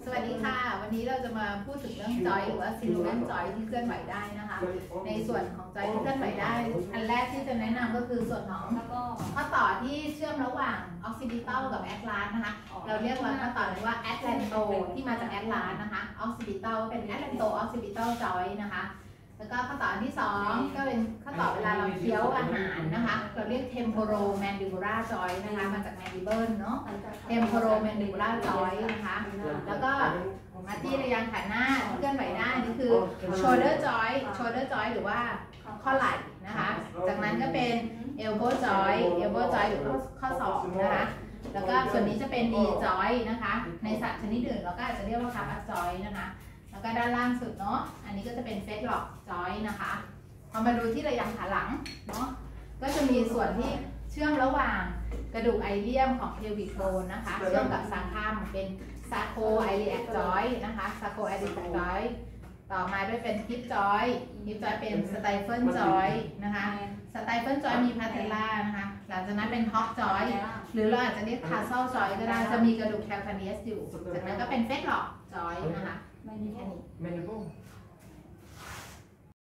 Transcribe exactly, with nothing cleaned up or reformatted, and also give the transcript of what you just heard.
สวัสดีค่ะวันนี้เราจะมาพูดถึงเรื่องจอยหรือว่าซิลูเอตจอยที่เคลื่อนไหวได้นะคะในส่วนของจอยที่เคลื่อนไหวได้อันแรกที่จะแนะนำก็คือส่วนของข้อต่อที่เชื่อมระหว่างออกซิบิตัลกับแอตลาสนะคะเราเรียกว่าข้อต่อว่าแอตแลนโตที่มาจากแอตลาสนะคะออกซิบิตัลเป็นแอตแลนโตออกซิบิตัลจอยนะคะแล้วก็ข้อต่อที่สองก็เป็นข้อต่อเวลาเราเคี้ยวอาหารนะคะเราเรียก temporal mandibular joint นะคะมาจาก mandible เนาะ temporal mandibular joint นะคะแล้วก็มาที่ระยางขาหน้าที่เคลื่อนไหวได้นี่คือ shoulder joint shoulder joint หรือว่าข้อไหล่นะคะจากนั้นก็เป็น elbow joint elbow joint หรือข้อศอกนะคะแล้วก็ส่วนนี้จะเป็น knee joint นะคะในสัตว์ชนิดอื่นเราก็อาจจะเรียกว่า calf joint นะคะแล้วก็ด้านล่างสุดเนาะอันนี้ก็จะเป็น fetlock joint นะคะพอมาดูที่ระยางขาหลังเนาะก็จะมีส่วนที่เชื่อมระหว่างกระดูกไอเลียมของ pelvic bone นะคะเชื่อมกับซาคัมเป็น sacroiliac joint นะคะ sacroiliac joint ต่อมาด้วยเป็น hip joint hip joint เป็น stifle joint นะคะ stifle joint มี patella นะคะหลังจากนั้นเป็น hock joint หรือเราอาจจะเรียก tarsal joint ก็ได้จะมีกระดูก calcaneus อยู่จากนั้นก็เป็น fetlock joint นะคะไม่มีแค่นี้